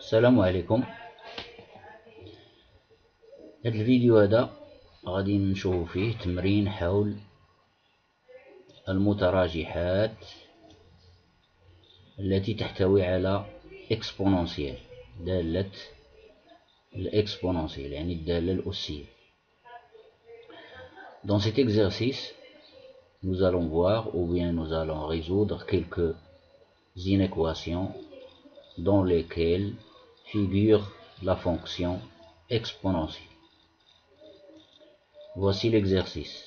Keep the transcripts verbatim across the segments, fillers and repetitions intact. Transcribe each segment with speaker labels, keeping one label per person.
Speaker 1: السلام عليكم. هذا الفيديو هذا غادي نشوف فيه تمرين حول المتراجحات التي تحتوي على اكسبونونسيال، دالة الاكسبونونسيال يعني الدالة الأسية. Dans cet exercice, nous allons voir ou bien nous allons résoudre quelques inéquations dans lesquelles figure la fonction exponentielle. Voici l'exercice.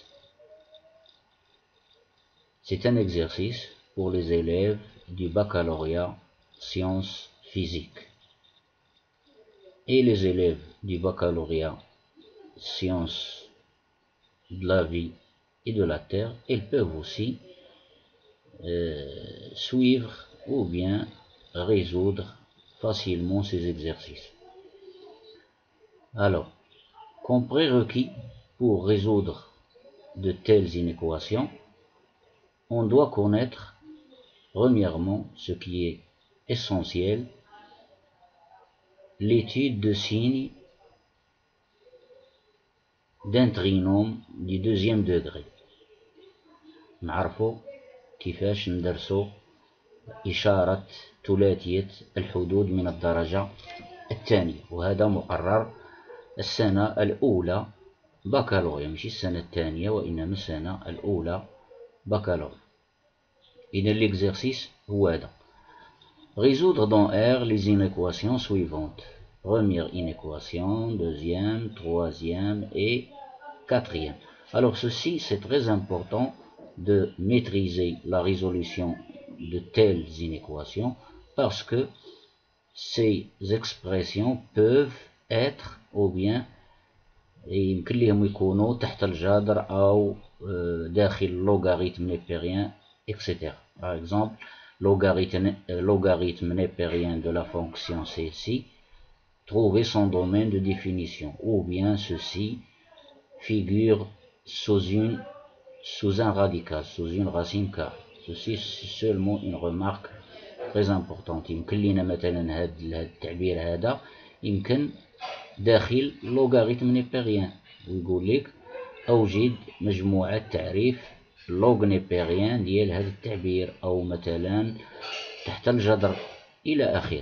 Speaker 1: C'est un exercice pour les élèves du baccalauréat sciences physiques. Et les élèves du baccalauréat sciences de la vie et de la terre, ils peuvent aussi euh, suivre ou bien résoudre facilement ces exercices. Alors, comme prérequis pour résoudre de telles inéquations, on doit connaître premièrement ce qui est essentiel, l'étude de signes d'un trinôme du deuxième degré. نعرفوا كيفاش ندرسوا إشارة ثلاثية الحدود من الدرجة الثانية، وهذا مقرر السنة الأولى بكالوريا، مش السنة الثانية وإنما السنة الأولى بكالوريا. إذا l'exercice هو هذا. Résoudre dans R les inéquations suivantes. Première inéquation, deuxième, troisième et quatrième. Alors ceci, c'est très important de maîtriser la résolution de telles inéquations parce que ces expressions peuvent être ou bien يمكن لهم يكونوا تحت الجذر أو داخل اللوغاريتم نيبيريان et cetera. Par exemple, logarithme, logarithme népérien de la fonction ceci, trouver son domaine de définition, ou bien ceci figure sous, une, sous un radical, sous une racine carrée. Ceci c'est seulement une remarque très importante. يمكن لنا مثلا هذا التعبير هذا يمكن داخل لوغاريتم نيبيريان، ويقول لك أوجد مجموعة تعريف لوغ نيبيريان ديال هذا التعبير، أو مثلا تحت الجذر إلى آخره.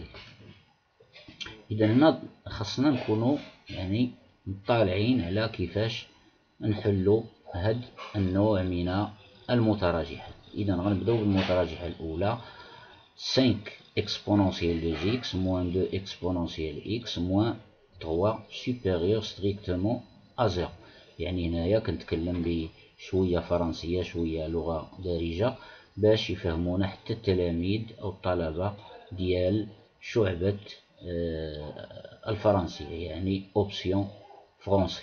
Speaker 1: إذا هنا خصنا نكونوا يعني مطالعين على كيفاش نحلوا هذا النوع من المتراجحات. إذا غنبداو بالمتراجحة الأولى cinq exponentielle de x moins deux exponentielle x moins trois supérieur strictement à zéro. يعني هنايا كنتكلم بشوية فرنسية شوية لغة دارجة باش يفهمونا حتى التلاميذ أو الطلبة ديال شعبة الفرنسية، يعني أوبسيون فرونسي.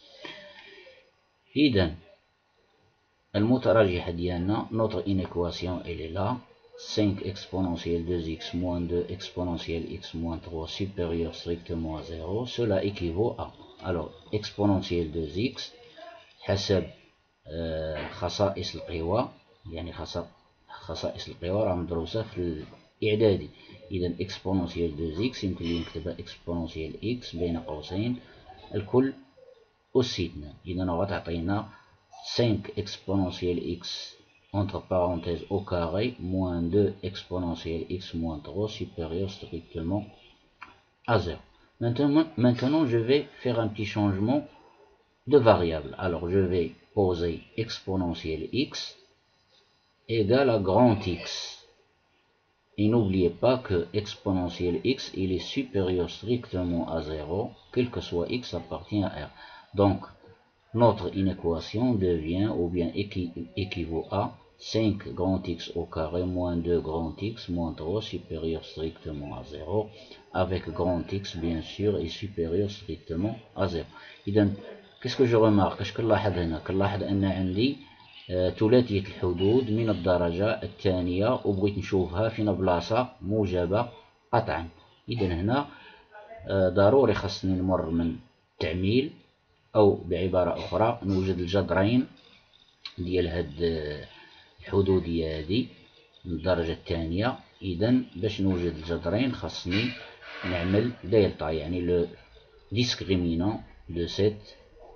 Speaker 1: إذا المتراجحة ديالنا notre inéquation elle est là. cinq exponentielle deux x moins deux exponentielle x moins trois supérieur strictement à zéro, cela équivaut à, alors exponentielle deux x حسب خصائص القوى، يعني خصائص القوى راه مدروسة في الإعدادي. إذا exponentielle deux x يمكن لي نكتبها exponentielle x بين قوسين الكل أس اثنان. إذا غتعطينا cinq exponentielle x entre parenthèses au carré moins deux exponentielle x moins trois supérieur strictement à zéro. Maintenant, maintenant, je vais faire un petit changement de variable. Alors, je vais poser exponentielle x égale à grand X. Et n'oubliez pas que exponentielle x, il est supérieur strictement à zéro, quel que soit x appartient à R. Donc, notre inéquation devient ou bien équi équivaut à cinq grand X au carré moins deux grand X moins trois supérieur strictement à zéro, avec grand X bien sûr est supérieur strictement à zéro. إذا qu'est-ce que je remarque؟ اش كنلاحظ هنا؟ كنلاحظ أن عندي ثلاثية الحدود من الدرجة الثانية وبغيت نشوفها فين بلاصة موجبة قطعا. إذا هنا ضروري خاصني نمر من تعميل، أو بعبارة أخرى نوجد الجذرين ديال هاد الحدودية هادي من الدرجة الثانية. إذا باش نوجد الجذرين خاصني نعمل دلتا يعني le discriminant de cette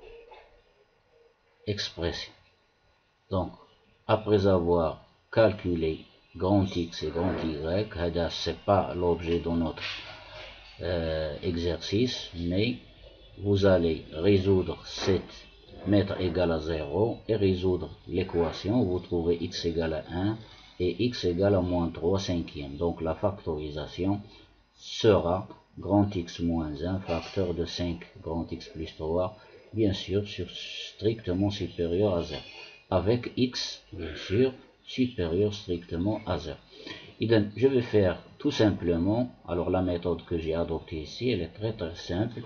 Speaker 1: expression. Donc après avoir calculé grand X et grand Y, هذا c'est pas l'objet de notre euh, exercice, mais vous allez résoudre sept mettre égal à zéro et résoudre l'équation. Vous trouvez x égale à un et x égale à moins trois cinquièmes. Donc la factorisation sera grand X moins un facteur de cinq grand X plus trois, bien sûr sur strictement supérieur à zéro, avec x bien sûr supérieur strictement à zéro. Et donc, je vais faire tout simplement, alors la méthode que j'ai adoptée ici, elle est très très simple.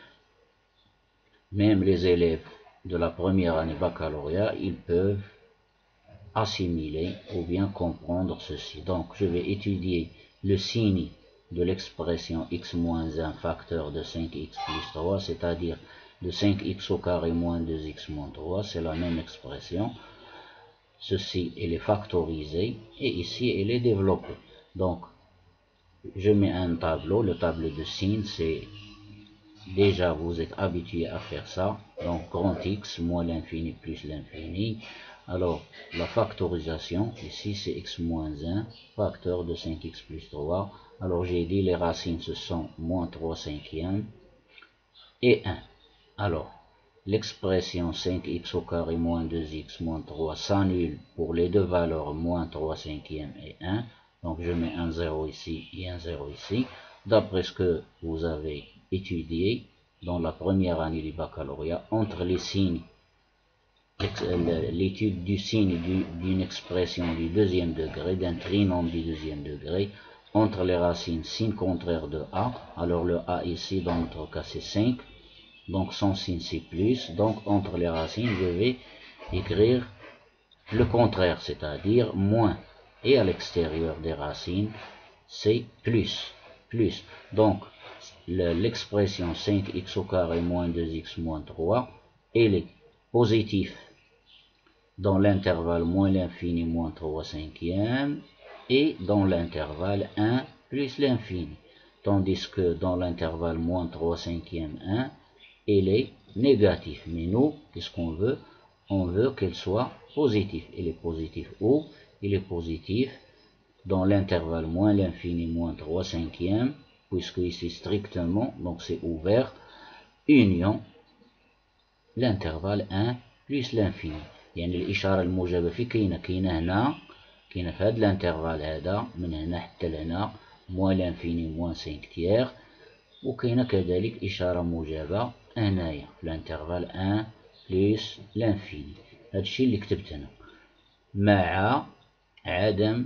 Speaker 1: Même les élèves de la première année baccalauréat, ils peuvent assimiler ou bien comprendre ceci. Donc je vais étudier le signe de l'expression x moins un facteur de cinq x plus trois, c'est-à-dire de cinq x au carré moins deux x moins trois, c'est la même expression. Ceci, elle est factorisée et ici, elle est développée. Donc, je mets un tableau, le tableau de signes, c'est déjà vous êtes habitué à faire ça. Donc, grand X moins l'infini plus l'infini. Alors, la factorisation, ici, c'est x moins un, facteur de cinq x plus trois. Alors, j'ai dit les racines, ce sont moins trois cinquièmes et un. Alors, l'expression cinq x au carré moins deux x moins trois s'annule pour les deux valeurs moins trois cinquièmes et un. Donc je mets un zéro ici et un zéro ici. D'après ce que vous avez étudié dans la première année du baccalauréat, entre les signes, l'étude du signe d'une expression du deuxième degré, d'un trinôme du deuxième degré, entre les racines signe contraire de a, alors le a ici dans notre cas c'est cinq. Donc son signe c'est plus, donc entre les racines je vais écrire le contraire, c'est-à-dire moins, et à l'extérieur des racines c'est plus, plus. Donc l'expression cinq x au carré moins deux x moins trois, elle est positive dans l'intervalle moins l'infini moins trois cinquièmes et dans l'intervalle un plus l'infini, tandis que dans l'intervalle moins trois cinquièmes un, elle est négative. Mais nous, qu'est-ce qu'on veut? On veut qu'elle soit positive. Elle est positive où? Elle est positive dans l'intervalle moins l'infini moins trois cinquièmes, puisque ici strictement, donc c'est ouvert, union l'intervalle un plus l'infini. يعني الإشارة الموجبة في كاينة كاينة هنا كاينة في هذا الانترفال هذا من هنا حتى لهنا موان لانفيني موان سانك تيير، وكاينة كذلك إشارة موجبة هنايا في الانترفال واحد بلس لانفيني. هادشي اللي كتبت هنا مع عدم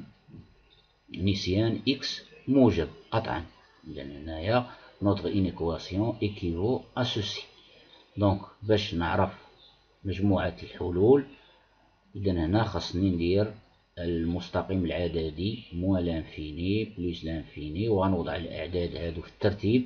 Speaker 1: نسيان إكس موجب قطعا، لأن هنايا notre inéquation équivaut à ceci. دونك باش نعرف مجموعة الحلول، إذا هنا خاصني ندير المستقيم العددي موان لانفيني بلس لانفيني، وغنوضع الأعداد هادو في الترتيب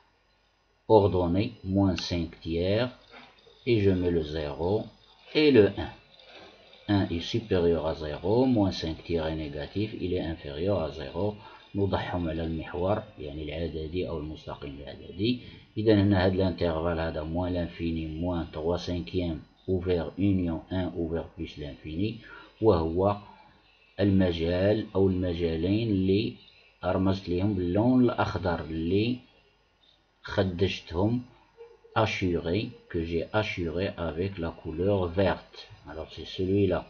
Speaker 1: ordonné moins cinq tiers et je mets le zéro et le un. un est supérieur à zéro, moins cinq tiers est négatif, il est inférieur à zéro. نوضعهم على المحور يعني العددي أو المستقيم العددي. إذا هنا هذا الانترفال هذا moins l'infini moins trois cinquièmes ouvert union un ouvert plus l'infini، وهو المجال أو المجالين اللي رمزت ليهم باللون الأخضر اللي خدجتهم assuré, que j'ai assuré avec la couleur verte. Alors c'est celui-là.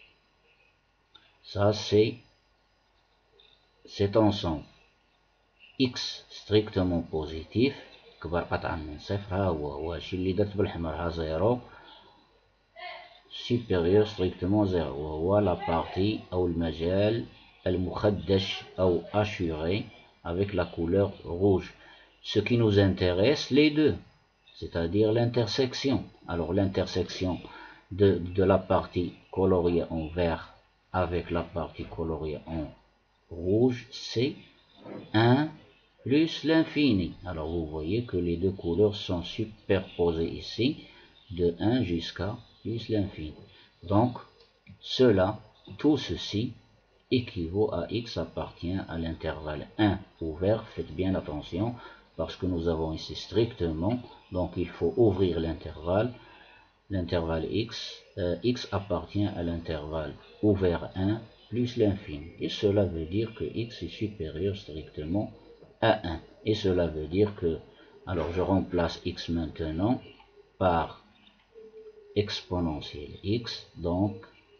Speaker 1: Ça c'est cet ensemble x strictement positif كبر قطعا من صفر، ها هو هو هادشي اللي درت بالحمر، ها زيرو supérieur strictement zéro، وهو la partie أو المجال المخدش أو assuré avec la couleur rouge. Ce qui nous intéresse, les deux, c'est-à-dire l'intersection. Alors l'intersection de, de la partie coloriée en vert avec la partie coloriée en rouge, c'est un plus l'infini. Alors vous voyez que les deux couleurs sont superposées ici, de un jusqu'à plus l'infini. Donc cela, tout ceci équivaut à x appartient à l'intervalle un ouvert. Faites bien attention parce que nous avons ici strictement, donc il faut ouvrir l'intervalle, l'intervalle x, euh, x appartient à l'intervalle ouvert un plus l'infini. Et cela veut dire que x est supérieur strictement à un. Et cela veut dire que, alors je remplace x maintenant par exponentielle x, donc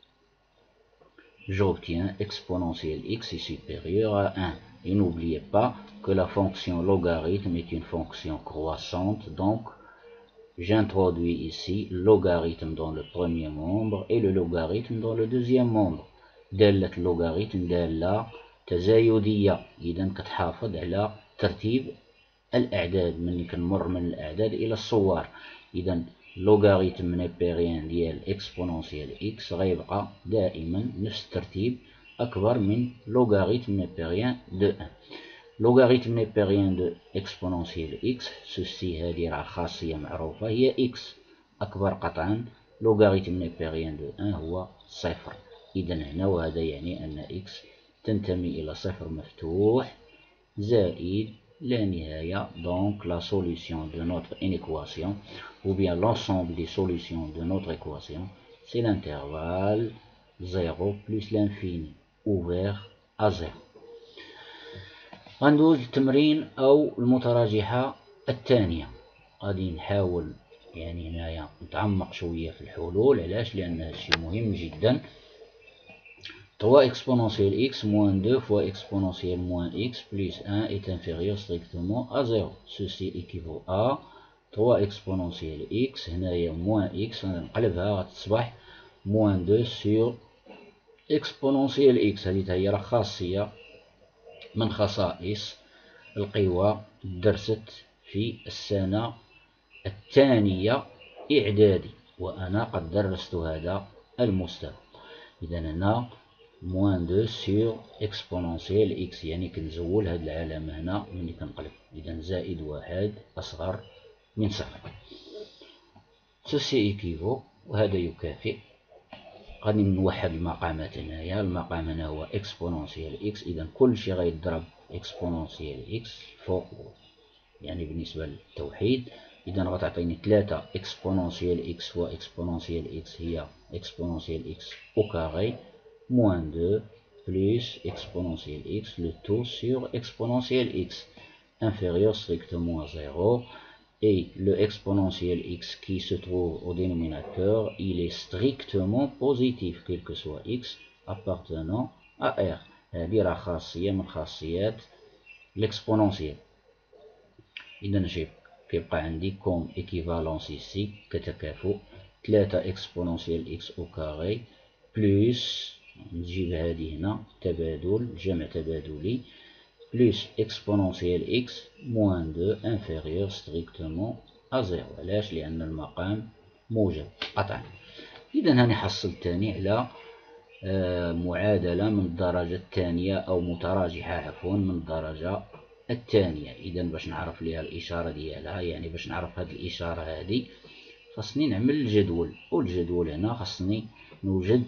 Speaker 1: j'obtiens exponentielle x est supérieur à un. Et n'oubliez pas que la fonction logarithme est une fonction croissante, donc j'introduis ici logarithme dans le premier membre et le logarithme dans le deuxième membre. دالة اللوغاريتم دالة تزايدية، إذا كتحافظ على ترتيب الأعداد ملي كنمر من الأعداد إلى الصور. إذا لوغاريتم نيبيريان ديال إكسبونونسيال إكس غيبقى دائما نفس الترتيب أكبر من لوغاريتم نيبيريان دو واحد. لوغاريتم نيبيريان دو إكسبونونسيال إكس، سوسي هذه راه خاصية معروفة هي إكس أكبر قطعا. لوغاريتم نيبيريان دو واحد هو صفر. إذا هنا وهذا يعني أن إكس تنتمي إلى صفر مفتوح زائد لا نهاية. Donc la solution de notre inéquation ou bien l'ensemble des solutions de notre équation c'est l'intervalle zéro plus l'infini ouvert à zéro. غندوز التمرين أو المتراجحة الثانية. غادي نحاول يعني هنايا نتعمق شوية في الحلول. علاش؟ لأن هادشي مهم جدا. trois exponentielle x moins deux fois exponentielle moins x plus un est inférieur strictement à zéro. Ceci équivaut à trois exponentielle x هنايا moins x نقلبها غتصبح moins deux sur exponentielle x. هذه هي راه خاصية من خصائص القوى درست في السنة الثانية إعدادي، وأنا قد درست هذا المستوى. إذا هنا moins deux sur exponentielle x يعني كنزول هاد العلامة هنا ملي كنقلب. إذا زائد واحد أصغر من صفر. ceci équivaut وهذا يكافئ. غادي نوحد المقامات هنايا. المقام هنا هو exponentielle x. إذا كل شي غيضرب exponentielle x فوق يعني بالنسبة للتوحيد. إذا غتعطيني ثلاثة exponentielle x fois exponentielle x هي exponentielle x au carré moins deux plus exponentielle x, le tout sur exponentielle x inférieur strictement à zéro. Et le exponentiel x qui se trouve au dénominateur, il est strictement positif, quel que soit x appartenant à R. هذه راه خاصية من خاصيات l'exponentiel. إذا شي كيبقى عندي كوم équivalence ici كتكافؤ ثلاثة exponentielle x au carré plus نجيب هذه هنا تبادل جمع تبادلي plus exponentielle x moins deux inférieur strictement à zéro. علاش؟ لأن المقام موجب قطعا. إذا هاني حصلت تاني على معادلة من الدرجة الثانية أو متراجحة عفوا من الدرجة الثانية. إذا باش نعرف ليها الإشارة ديالها يعني باش نعرف هذه الإشارة هذه خاصني نعمل الجدول، والجدول هنا خاصني نوجد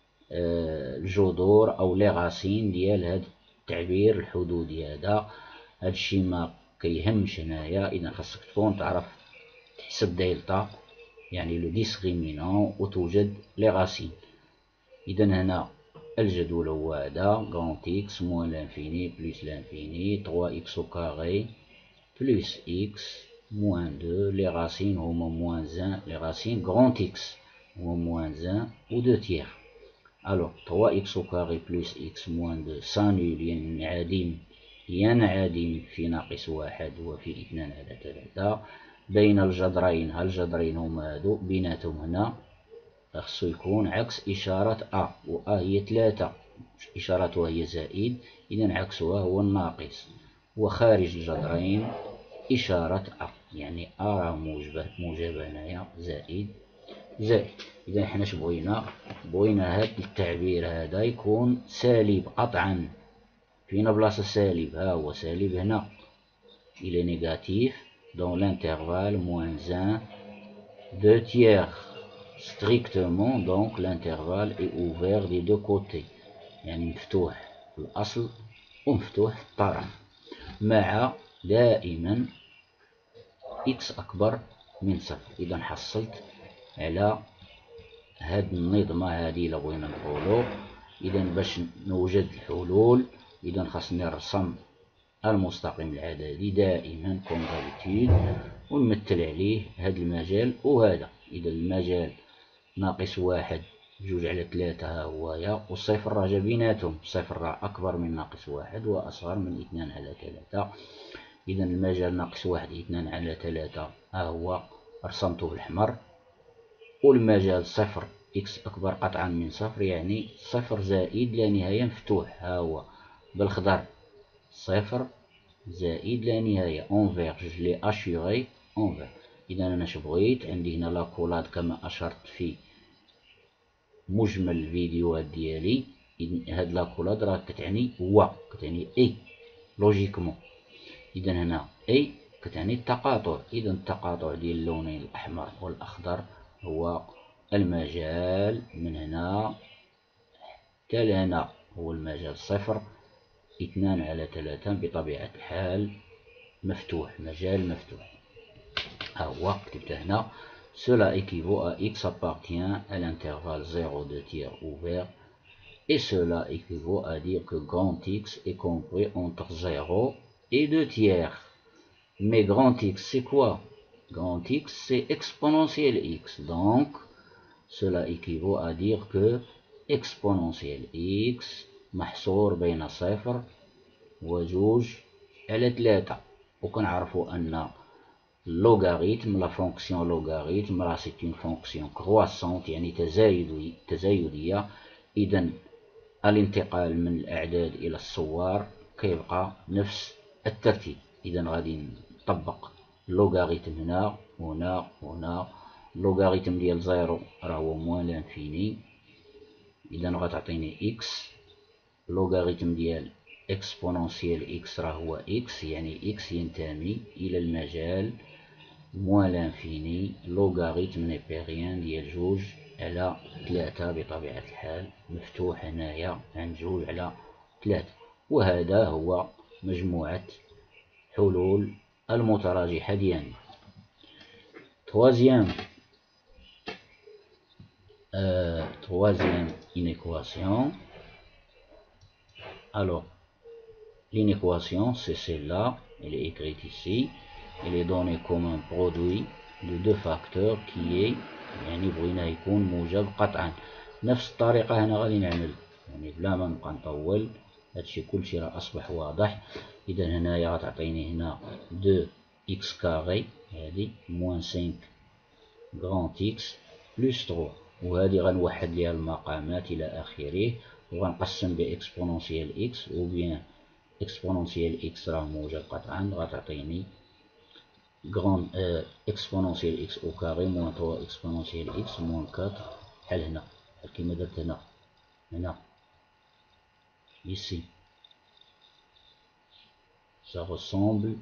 Speaker 1: الجذور أو لي غاسين ديال هاد التعبير الحدودي هذا. هادشي ما كيهمش هنايا. إذا خاصك تكون تعرف تحسب دلتا يعني لو ديسكريمينون وتوجد لي غاسين. إذا هنا الجدول هو هذا غونت إكس موان لانفيني بلس لانفيني trois x au carré plus x moins deux. لي غاسين هما موان واحد، لي غاسين غونت إكس هما موان واحد و deux tiers. Alors trois x au carré plus x moins deux s'annule ينعدم ينعدم في ناقص واحد وفي اثنان على ثلاثة. بين الجذرين هالجذرين هما هادو بيناتهم هنا خصو يكون عكس إشارة أ، و أ هي ثلاثة إشارتها هي زائد، إذا عكسها هو الناقص. وخارج الجذرين إشارة أ يعني أ راه موجبة موجبة هنايا زائد زائد. إذا حنا اش بغينا؟ بغينا هاد التعبير هذا يكون سالب قطعا. فينا بلاصة سالب؟ ها هو سالب هنا. il est négatif dans l'intervalle moins un deux tiers strictement, donc l'intervalle est ouvert des deux côtés. يعني مفتوح في الأصل ومفتوح في الطرف، مع دائما إكس أكبر من صفر. إذا حصلت على هاد النظمة هادي إلا بغينا نقولو. إذا باش نوجد الحلول إذا خاصني نرسم المستقيم العددي دائما كوم دابيتود ونمثل عليه هاد المجال وهذا. إذا المجال ناقص واحد جوج على ثلاثة ها هويا، والصفر راه جا بيناتهم، الصفر راه أكبر من ناقص واحد وأصغر من اثنان على ثلاثة. إذا المجال ناقص واحد اثنان على ثلاثة ها هو رسمته بالأحمر، والمجال صفر إكس أكبر قطعا من صفر يعني صفر زائد لا نهاية مفتوح ها هو بالخضر، صفر زائد لا نهاية اونفير جو لي اشيغي اونفير. إذا أنا شبغيت عندي هنا لاكولاد كما أشرت في مجمل الفيديوهات ديالي. هاد لاكولاد راه كتعني هو، كتعني اي لوجيكمون. إذا هنا اي كتعني التقاطع. إذا التقاطع ديال اللونين الأحمر والأخضر هو المجال من هنا حتى لهنا، هو المجال صفر اثنان على ثلاثة بطبيعة الحال مفتوح، مجال مفتوح ها هو كتبت هنا. Cela équivaut à x appartient à l'intervalle zéro deux tiers ouvert et cela équivaut à dire que grand X est compris entre zéro et deux tiers. Mais grand X c'est quoi? Grand X c'est exponentielle X, donc cela équivaut à dire que exponentielle X محصور بين صفر وجوج على ثلاثة. وكنعرفوا أن اللوغاريتم لا فونكسيون لوغاريتم راه سي اون فونكسيون كرواسونت يعني تزايدية تزايدية. إذا الانتقال من الأعداد إلى الصور كيبقى نفس الترتيب. إذا غادي نطبق اللوغاريتم هنا وهنا وهنا. اللوغاريتم ديال زيرو راه هو موان لانفيني، إذا غتعطيني إكس. اللوغاريتم ديال اكسبونونسيال إكس راه هو إكس، يعني إكس ينتمي إلى المجال موان لانفيني لوغاريتم نيبيريان ديال جوج على ثلاثة بطبيعة الحال مفتوح هنايا عند جوج على ثلاثة. وهذا هو مجموعة حلول المتراجحة ديالنا. troisième euh, troisième inéquation. Alors l'inéquation c'est celle-là, elle est écrite ici. Elle est donnée comme un produit de deux facteurs qui est يعني بغينا يكون موجب قطعا. نفس الطريقة هنا غادي نعمل يعني بلا ما نبقى نطول، هادشي كلشي راه أصبح واضح. إذا هنايا غتعطيني هنا دو إكس كاري هادي موان خمسة غرانت إكس بلس ثلاثة، وهادي غنوحد ليها المقامات إلى آخره وغنقسم بإكسبونونسيال إكس أو بيان إكسبونونسيال إكس راه موجب قطعا غتعطيني grand euh, exponentielle x au carré moins trois exponentielle x moins quatre بحال هنا بحال كيما درت هنا هنا ici. Ça ressemble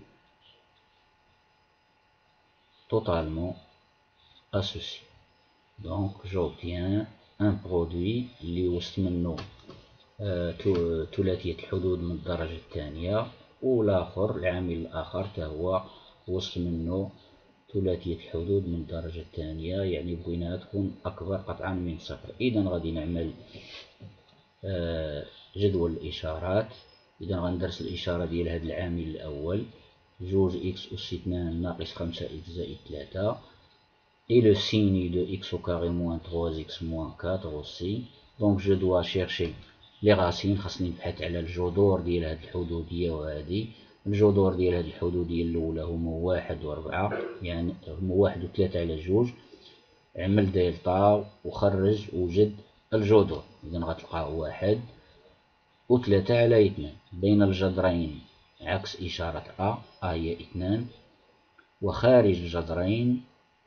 Speaker 1: totalement à ceci. Donc j'obtiens un produit اللي وصلت منه ثلاثية الحدود من الدرجة الثانية، والآخر العامل الآخر تا هو وصل منه ثلاثية الحدود من الدرجة الثانية، يعني بغيناها تكون أكبر قطعا من صفر. إذا غادي نعمل جدول الإشارات. إذا غندرس الإشارة ديال هذا العامل الأول جوج إكس أس اثنان ناقص خمسة إكس زائد ثلاثة et le signe de x au carré moins trois x moins quatre aussi. Donc je dois chercher les racines. خاصني نبحث على الجذور ديال هذه الحدودية وهذه. الجذور ديال هذه الحدودية الأولى هما واحد وربعة، يعني هما واحد وثلاثة على جوج. عمل دلتا وخرج وجد الجذور. إذا غتلقاه واحد وثلاثة على اثنان. بين الجذرين عكس إشارة أ، أ هي اثنان، وخارج الجذرين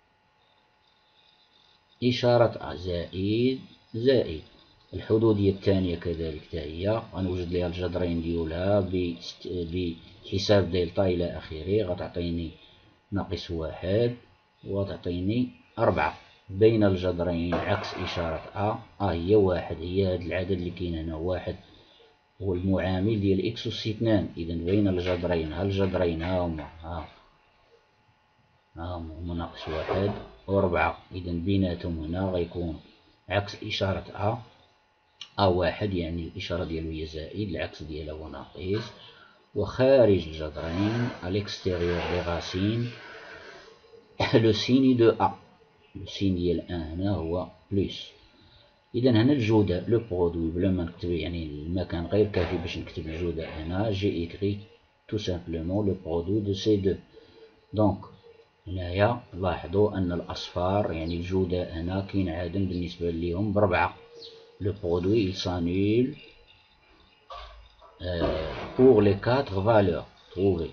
Speaker 1: إشارة أ زائد زائد. الحدودية الثانية كذلك تا هي غنوجد لها الجذرين ديالها بحساب دلتا إلى آخره. غتعطيني ناقص واحد وغتعطيني أربعة. بين الجذرين عكس إشارة أ، أ هي واحد، هي هاد العدد اللي كاين هنا واحد هو المعامل ديال إكس أس اثنان. إذا بين الجذرين، ها الجذرين ها هما ها ها هما ناقص واحد وربعة، إذا بيناتهم هنا غيكون عكس إشارة أ، أ واحد يعني الإشارة ديالو هي زائد، العكس ديالها هو ناقص. وخارج الجذرين à l'extérieur des racines le signe de A، le signe ديال أن هنا هو بلس. إذا هنا الجداء لو برودوي بلا ما نكتب، يعني المكان غير كافي باش نكتب الجداء هنا، جي إكري تو سامبلومون لو برودوي دو سي دو. دونك هنايا لاحظوا أن الأصفار يعني الجداء هنا كينعدم بالنسبة ليهم بربعة. لو برودوي il s'annule pour les quatre valeurs trouvées.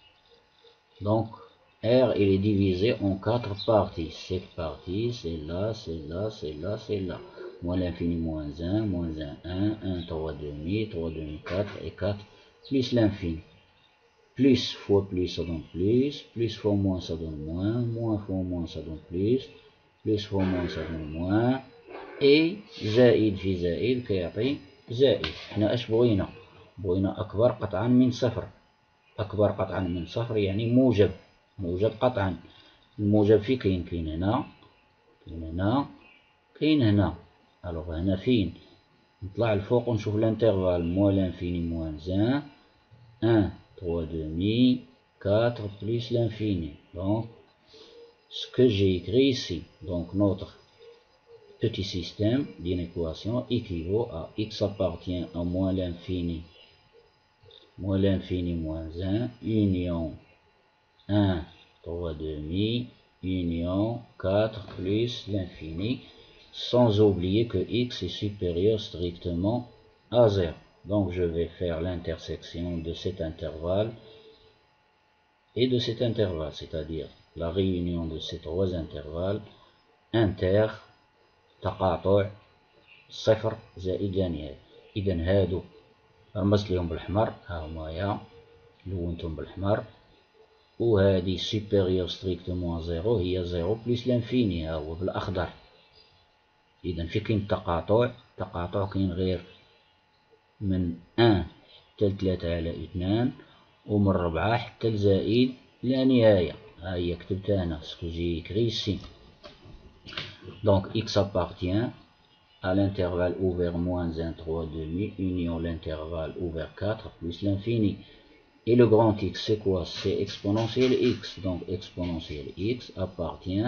Speaker 1: Donc R il est divisé en quatre parties. Cette partie, celle-là, celle-là, celle-là, celle-là. Moins l'infini, moins un, moins un, un, un, trois demi, trois demi, quatre et quatre, plus l'infini. Plus fois plus, ça donne plus. Plus fois moins, ça donne moins. Moins fois moins, ça donne plus. Plus fois moins, ça donne moins. Et زائد في زائد كيعطي زائد. حنا اش بغينا؟ بغينا أكبر قطعا من صفر. أكبر قطعا من صفر يعني موجب، موجب قطعا. الموجب في كاين؟ كاين هنا، كاين هنا، كاين هنا. ألوغ هنا فين؟ نطلع الفوق ونشوف الانترفال موان لانفيني موان ان، ان trois demi, quatre plus l'infini. Donc ce que j'ai écrit ici, donc notre petit système d'une équation équivaut à x appartient à moins l'infini, moins l'infini moins un, union un, trois demi, union quatre plus l'infini, sans oublier que x est supérieur strictement à zéro. Donc je vais faire l'intersection de cet intervalle et de cet intervalle, c'est-à-dire la réunion de ces trois intervalles inter تقاطع صفر زائد لا نهاية. إذا هادو رمزت لهم بالأحمر، ها هما لونتهم بالأحمر، وهذه supérieur strictement زيرو هي زيرو بلس لانفيني ها هو بالأخضر. إذا في كاين التقاطع، التقاطع كاين غير من ان حتى لثلاثة على اثنان، ومن ربعة حتى لزائد لا نهاية. ها هي كتبتها هنا سكو جي إكري إيسي. Donc x appartient à l'intervalle ouvert moins un, trois demi, union l'intervalle ouvert quatre plus l'infini. Et le grand x, c'est quoi? C'est exponentielle x. Donc exponentielle x appartient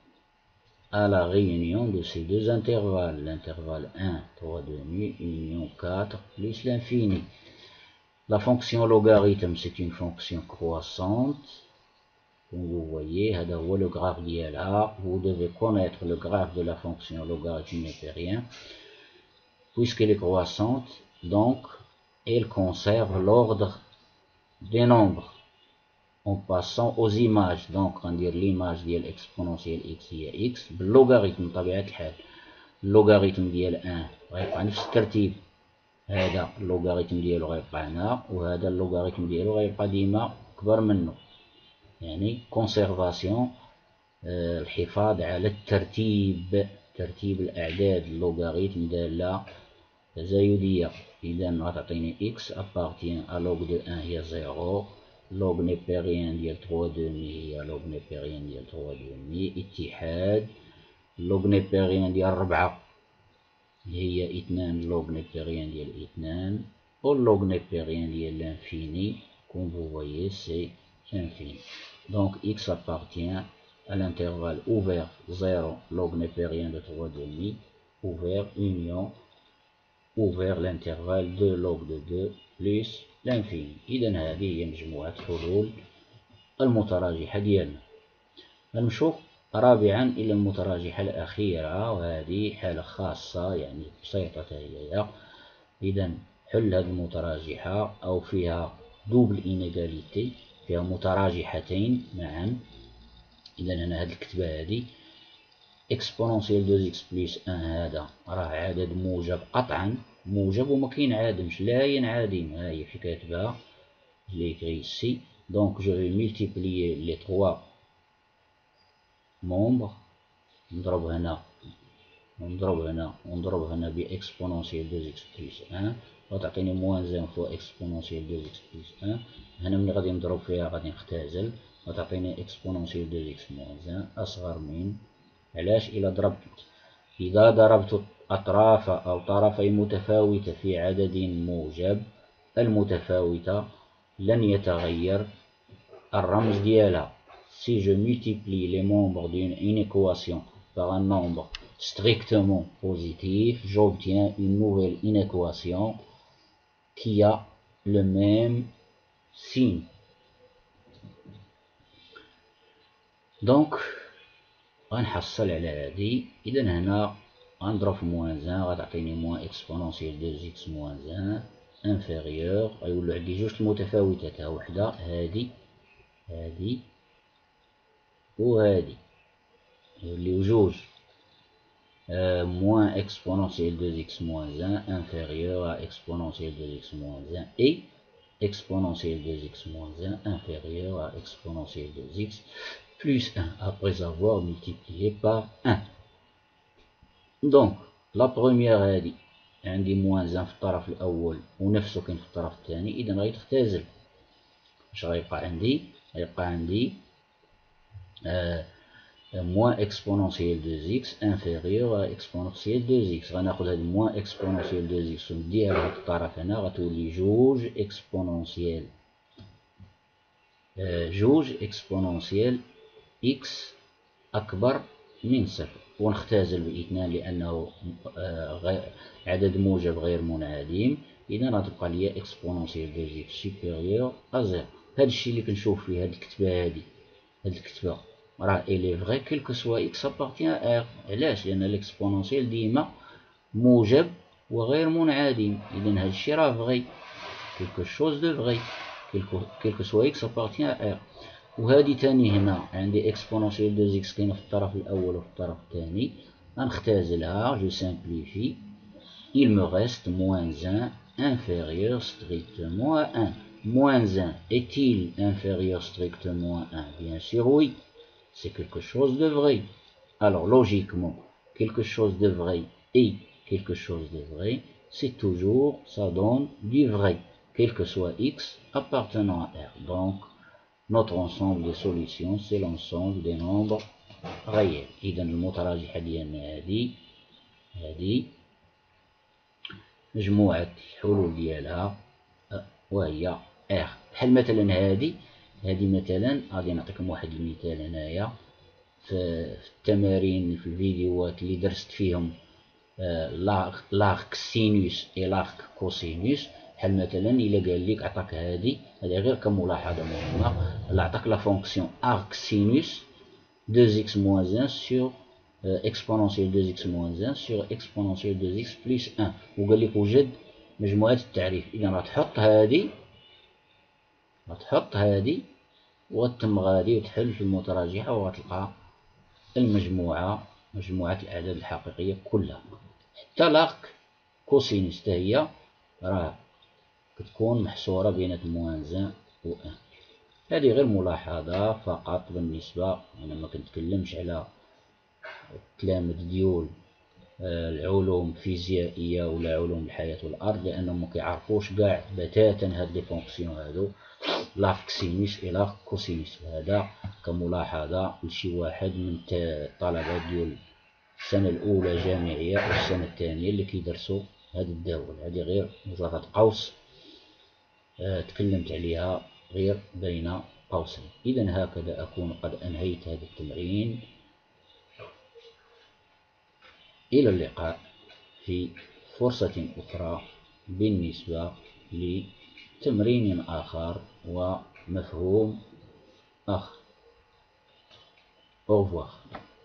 Speaker 1: à la réunion de ces deux intervalles. L'intervalle un, trois demi, union quatre plus l'infini. La fonction logarithme, c'est une fonction croissante. Comme vous voyez, هذا هو le graphe ديالها. Vous devez connaître le graphe de la fonction logarithme népérien. Puisqu'elle est croissante, donc elle conserve l'ordre des nombres en passant aux images. Donc on dire l'image ديال exponentielle x هي x باللوغاريتم بطبيعة الحال. اللوغاريتم ديال ان غيبقى نفس الترتيب، هذا اللوغاريتم ديالو غيبقى هنا، وهذا اللوغاريتم ديالو غيبقى ديما كبر منه، يعني كونسيرفاسيون، الحفاظ على الترتيب، ترتيب الأعداد اللوغاريتم دالة تزايدية. إذا غتعطيني x appartient à log de un هي زيرو، log نيبيريان ديال trois demi هي log نيبيريان ديال trois demi، اتحاد log نيبيريان ديال ربعة هي اثنان log نيبيريان ديال اثنان، و log نيبيريان ديال l'infini comme vous voyez c'est infini. Donc x appartient à l'intervalle ouvert zéro log népérien de trois demi, ouvert union ouvert l'intervalle deux log de deux plus l'infini. إذا هذه هي مجموعة حلول المتراجحة ديالنا. نمشوا رابعا إلى المتراجحة الأخيرة، وهذه حالة خاصة يعني بسيطة هي. إذا حل هذه المتراجحة أو فيها دوبل إنيغاليتي، فيها متراجحتين معا. إذا أنا هذه الكتبة هذه إكسبونونسيال دو إكس بلس أن هذا راه عدد موجب قطعا، موجب وما كينعادمش لا ينعدم. ها هي في كاتبها جي écrit ici. Donc je vais multiplier les trois membres نضرب هنا ونضرب هنا ونضرب هنا بإكسبونونسيال دو إكس بلس أن، غتعطيني موان زان فوا إكسبونونسيال دو إكس بلس أن. هنا ملي غادي نضرب فيها غادي نختازل، غتعطيني إكسبونونسيال دو إكس موان زان أصغر من. علاش؟ إلا ضربت إذا ضربت أطراف أو طرفي متفاوتة في عدد موجب، المتفاوتة لن يتغير الرمز ديالها. Si je multiplie les membres d'une équation par un nombre strictement positif, j'obtiens une nouvelle inéquation qui a le même signe. Donc غنحصل على هادي. إذا هنا غنضرب في موان زان غتعطيني موان إكسبونونسيال دو إكس موان زان انفيريور، غيولو عندي جوج المتفاوتات، ها وحدة هادي هادي وهادي، يوليو جوج موان إكسبونونسيال دو إكس موان زان انفيريور à إكسبونونسيال دو إكس موان زان et exponentielle de x moins un inférieur à exponentielle de x plus un après avoir multiplié par un. Donc la première هذه عندي موان زان في الطرف الأول ونفسه كاين في الطرف الثاني، إذا غيتختزل. اش غيبقى عندي؟ غيبقى عندي آه موان اكسبونونسيال دو إكس انفيريور à اكسبونونسيال دو إكس. غناخد هاد موان اكسبونونسيال دو إكس ونديها لهاد الطرف هنا، غتولي جوج اكسبونونسيال آه جوج اكسبونونسيال إكس أكبر من صفر، ونختزل بالاثنان لأنه آه عدد موجب غير منعدم. إذا غتبقى ليا اكسبونونسيال دو إكس سوبيريور أ زيرو. هادشي اللي كنشوف فيه هاد الكتبة هادي، هاد الكتبة راه إلي فغي كيلكو سوا إكس أبارتيان أ. علاش؟ لأن الإكسبونونسيال ديما موجب وغير منعدم، إذا هادشي راه فغي كيلكو شوز دو فغي كيلكو سوا إكس أبارتيان أ. وهادي تاني هنا عندي إكسبونونسيال دو إكس كاينة في الطرف الأول وفي الطرف الثاني، غنختازلها جو سامبليفي. il me reste moins un inférieur strictement à un. Moins un est-il inférieur strictement à un? Bien sûr oui, c'est quelque chose de vrai. Alors logiquement, quelque chose de vrai et quelque chose de vrai, c'est toujours, ça donne du vrai, quel que soit x appartenant à R. Donc notre ensemble de solutions c'est l'ensemble des nombres réels. إذا المتراجحة ديالنا هادي هادي مجموعة الحلول ديالها وهي R. بحال مثلا هادي هادي مثلا غادي نعطيكم واحد المثال هنايا في التمارين في الفيديوهات اللي درست فيهم لارك سينوس اي لارك كوسينوس. بحال مثلا الا قال لك عطاك هادي هادي غير كملاحظة مهمة، الا عطاك لا فونكسيون ارك سينوس دو إكس موان واحد sur exponentielle دو إكس موان واحد sur exponentielle دو إكس بلس واحد، وقال لك وجد مجموعة التعريف. إذا غتحط هادي غتحط هادي وغتم غادي وتحل في المتراجحة وغتلقى المجموعة مجموعة الأعداد الحقيقية كلها. حتى لارك كوسينوس حتى هي راه كتكون محصورة بين موان واحد و واحد. هذه غير ملاحظة فقط بالنسبة، أنا ما كنتكلمش على التلامذ ديول العلوم الفيزيائية ولا علوم الحياة والأرض، لأنهم مكيعرفوش قاع بتاتا هاد لي فونكسيون هادو لارك سينوس إلى لارك كوسينوس. هذا كملاحظة لشي واحد من الطلبة ديال السنة الأولى جامعية أو السنة الثانية اللي كيدرسوا هاد الدول. هذه غير مجرد قوس آه تكلمت عليها غير بين قوسين. إذا هكذا أكون قد أنهيت هذا التمرين. إلى اللقاء في فرصة أخرى بالنسبة لتمرين آخر ومفهوم آخر. Au revoir.